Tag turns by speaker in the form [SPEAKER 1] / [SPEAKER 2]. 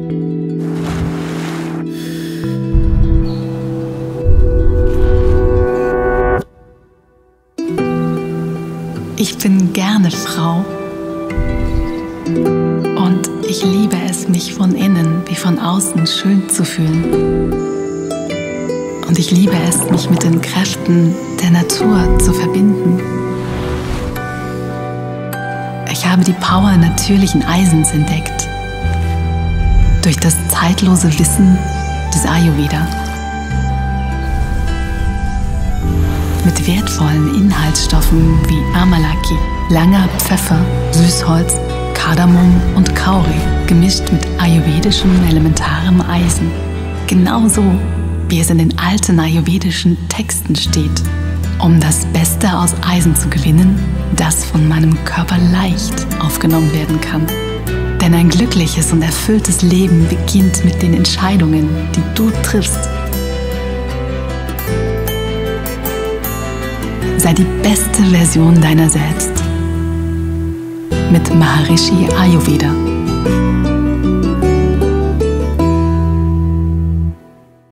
[SPEAKER 1] Ich bin gerne Frau und ich liebe es, mich von innen wie von außen schön zu fühlen. Und ich liebe es, mich mit den Kräften der Natur zu verbinden. Ich habe die Power natürlichen Eisens entdeckt, durch das zeitlose Wissen des Ayurveda. Mit wertvollen Inhaltsstoffen wie Amalaki, langer Pfeffer, Süßholz, Kardamom und Kauri, gemischt mit ayurvedischem elementarem Eisen. Genauso wie es in den alten ayurvedischen Texten steht, um das Beste aus Eisen zu gewinnen, das von meinem Körper leicht aufgenommen werden kann. Denn ein glückliches und erfülltes Leben beginnt mit den Entscheidungen, die du triffst. Sei die beste Version deiner selbst. Mit Maharishi Ayurveda.